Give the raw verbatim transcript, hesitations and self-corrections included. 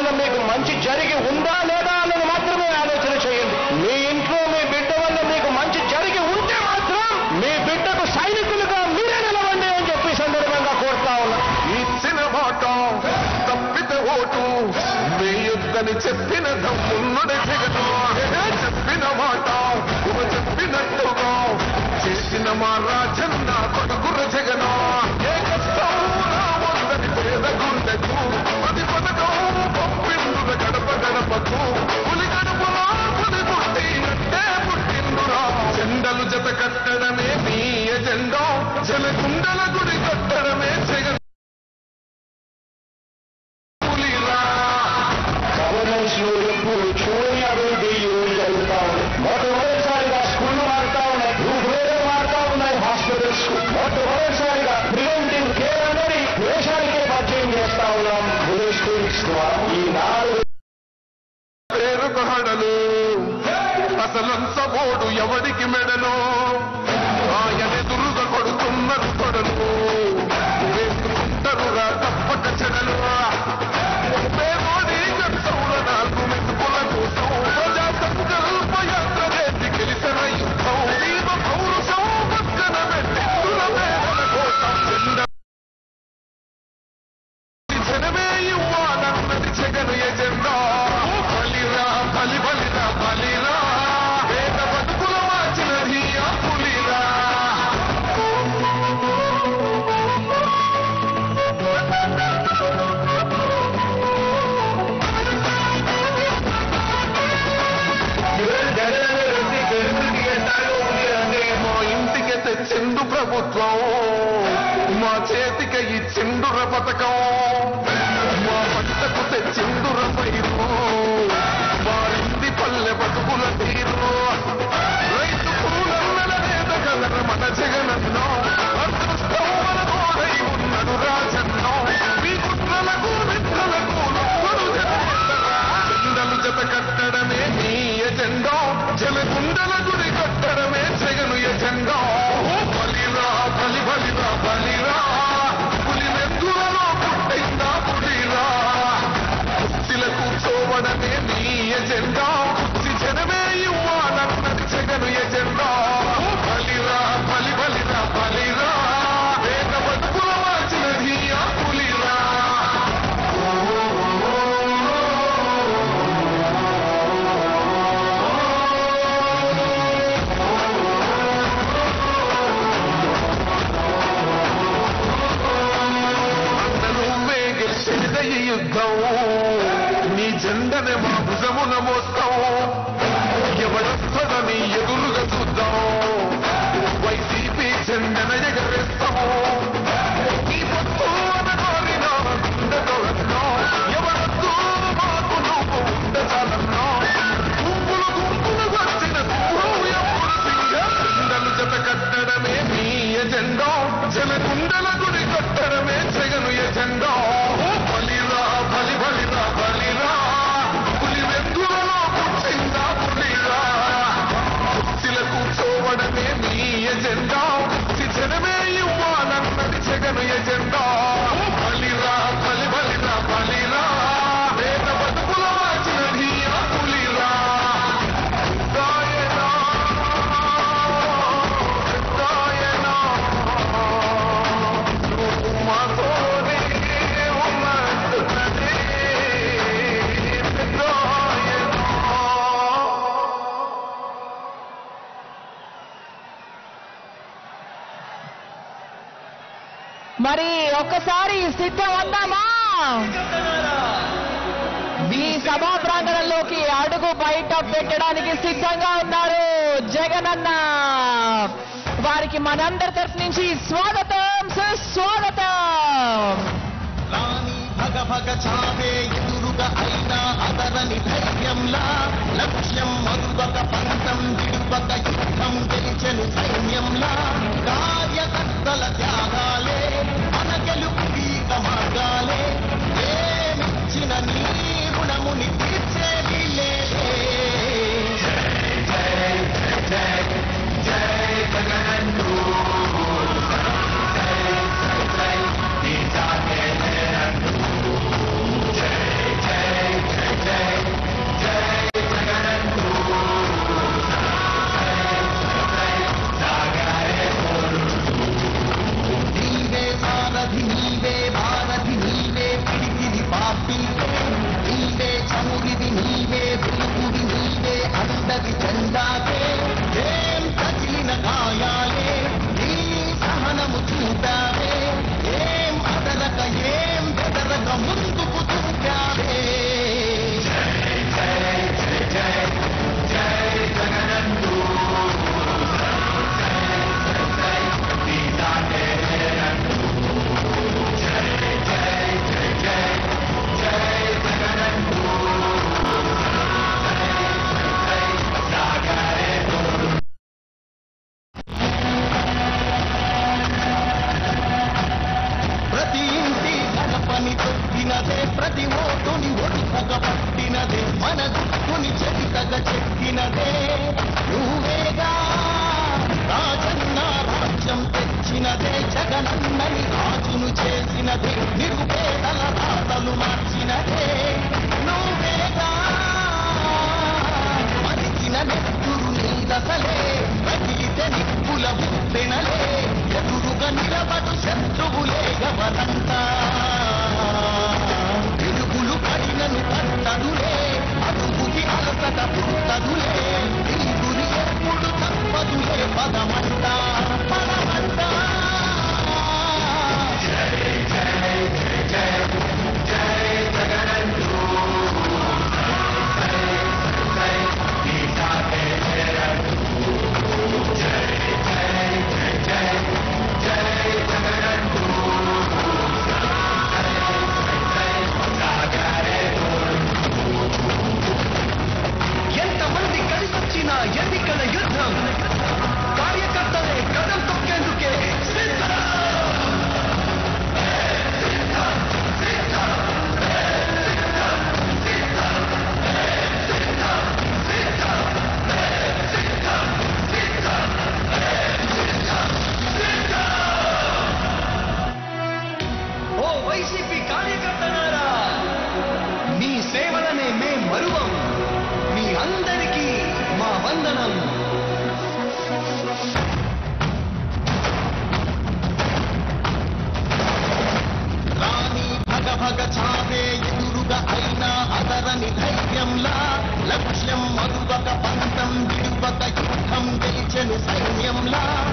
వల్ల మీకు మంచి జరిగి ఉందా లేదా అన్నది మాత్రమే ఆలోచన చేయండి. మీ ఇంట్లో మీ బిడ్డ వల్ల మీకు మంచి జరిగి ఉంటే మాత్రం మీ బిడ్డకు సైనికులుగా మీరే నిలవండి అని చెప్పి సందర్భంగా కోరుతా ఉన్నా. ఇచ్చిన మాట తప్పితే ఓటు వేయొద్దని చెప్పిన దమ్మున్నది జగను. చెప్పిన మాట చెప్పినట్టుగా చేసిన మా రాజన్న కొడుకుర జగను. ఏ కష్టం రావద్దని పేద గుండెకు పది పథకం పంపిండుల గడప గడపకు పులి గడపలో పులి పుట్టినట్టే పుట్టిండురా. జెండలు జత కట్టడమే మీ ఎజెండా, జలగుండల గుడి కట్టడమే జగన్. ఎప్పుడు చూడని అభివృద్ధి జరుగుతా ఉంది. మొట్టమొదటిసారిగా స్కూళ్లు మారుతా ఉన్నాయి, రూపురేఖలు మారుతా ఉన్నాయి, హాస్పిటల్స్ మొట్టమొదటిసారిగా ప్రివెంటివ్ కేర్ అనేది దేశానికే పరిచయం చేస్తా ఉన్నాం. స్కూల్స్ ఈ నాలుగు పేరుకు హడలు అసలంత బోడు ఎవడికి మెడలు ఆయనెదురుగా కొడుతున్నారు కొడలు వేసుకుంటారుగా తప్పక చెడలు. పేదోడి గంటల నాలుగు మెతుకుల కోసం ప్రజా సంకల్ప యాత్ర చేసి గెలిసిన యుద్ధం జీవ పౌరుషం పక్కన పెట్టి మేడల కోసం చెంద జనమే ఇవ్వాలన్నది జగన్ ఎజెండా. బలిరా బలి బలిరా బలిరా పేద బతుకుల మార్చినది ఆ పులిరా. మా ఇంటికి తెచ్చిండు ప్రభుత్వం, మా చేతికి ఇచ్చిండుర పథకం, మా పంటకు తెచ్చిండుర పైరు, మారింది పల్లె బతుకుల తీరు. రైతు పూలన్నల నేతగలర మన జగనన్నో, అదృష్టం మన తోడై ఉన్నడు రాజన్నో. మీ కుట్రలకు నిద్రలకు నొప్పులు జెండలు జత కట్టడమే మీ ఎజెండా, జలగుండల గుడి కట్టడమే జగను ఎజెండా. బలిరా బలి బలిరా బలిరా పులి మెద్దులలో పుట్టిందా పులిరా. కుర్చీల కూర్చోవడమే మీ ఎజెండా, కుర్చీ జనమే ఇవ్వాలన్నది జగను ఎజెండా. బలిరా బలి బలిరా బలిరా పేద బతుకుల మార్చినది ఆ పులిరా. యుద్ధం నీ జెండనే మా భుజమున మోస్తాం, ఎవడొస్తదని ఎదురుగా చూద్దాం, వైసీపీ జెండన ఎగరేస్తాం. నీ పొత్తు అనగారినా గుండెతో అన్నాం, ఎవరొద్దు మాకు నువ్వు ఉండచాలన్నా. గుంపులు గుంపులు వచ్చిన సింహం ఎప్పుడు సింహం. జెండలు జత కట్టడమే మీ ఎజెండా, జలగుండల గుడి కట్టడమే జగను ఎజెండా. బలిరా బలి బలిరా బలిరా పులి వెందులలో పుట్టిందా పులిరా. కుర్చీల కూర్చోవడమే మీ ఎజెండా, కుర్చీ జనమే ఇవ్వాలన్నది జగను ఎజెండా. బలిరా బలి బలిరా బలిరా పేద బతుకుల మార్చినది ఆ పులిరా. దాయనా దాయనా మాతోనే మరి ఒక్కసారి సిద్ధం అందామా? ఈ సభా ప్రాంగణంలోకి అడుగు బయట పెట్టడానికి సిద్ధంగా ఉన్నారు జగనన్న. వారికి మనందరి తరఫు నుంచి స్వాగతం సుస్వాగతం. భగ భగ చావే ఎదురుగా అయినా అదరని ధైర్యంలా, లక్ష్యం మరువక పంతం విడువక యుద్ధం గెలిచెను సైన్యంలా. కార్యకర్తల త్యాగాలే మన గెలుపు తీక మార్గాలే, ఏమిచ్చిన నీ రుణముని తీర్చేది లేదే. జై జై జై జగన్ను జై జై అల్లరి జెండాకే ఏం తగిలిన గాయాలే నీ సహనము చూపావే ఏం అదరక ఏం బెదరక ముందుకు చూపావే ప్రతి ఇంటి గడపని తొక్కినదే ప్రతి ఓటుని ఒడుపగ పట్టినదే మన గుట్టుని చెవితగ చెక్కినదే నువ్వేగా రాజన్న రాజ్యం తెచ్చినదే జగనన్నని రాజును చేసినదే నిరుపేదల రాతలు మార్చినదే నువ్వేగా మరిచిన నెత్తురు నీదసలే రగిలితే నిప్పుల బుట్టెనలే ఎదురుగా నిలబడు శత్రువులే ఎవరంతా వెలుగులు పడినను పట్టదులే అడుగుకి అలసట పుట్టదులే ఈ గురి ఎప్పుడు తప్పదులే పదమంట పదమంట ఎంతమంది కలిసొచ్చిన ఎన్నికల యుద్ధం కార్యకర్తలే కదం తొక్కేందుకే సిద్ధం. ఓ వైసీపీ కార్యకర్తలారా మీ సేవలనే మే మరువం మీ అందరికీ మా వందనం రాణి భగ భగ చావే ఎదురుగా అయినా అదరని ధైర్యంలా లక్ష్యం మరువక పంతం విడువక యుద్ధం గెలిచెను సైన్యంలా